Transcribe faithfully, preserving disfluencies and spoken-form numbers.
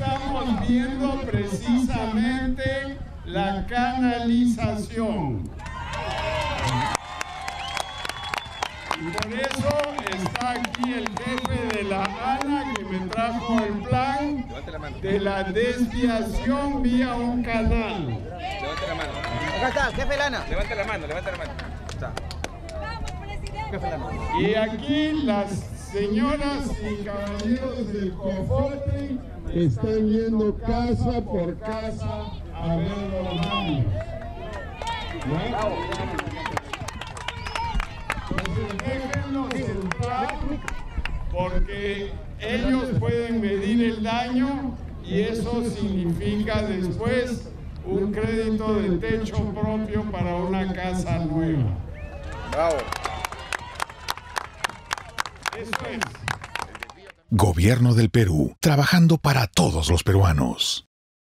estamos viendo precisamente la canalización. Y por eso está aquí el jefe de la ANA que me trajo el plan de la desviación vía un canal. Levante la mano. Acá está, jefe de la ANA. Levante la mano, levante la mano. Está. Y aquí las señoras y caballeros del Conforte están yendo casa por casa a ver los baños. Déjenlos entrar porque ellos pueden medir el daño y eso significa después un crédito de techo propio para una casa nueva. Bravo. Eso es. Gobierno del Perú, trabajando para todos los peruanos.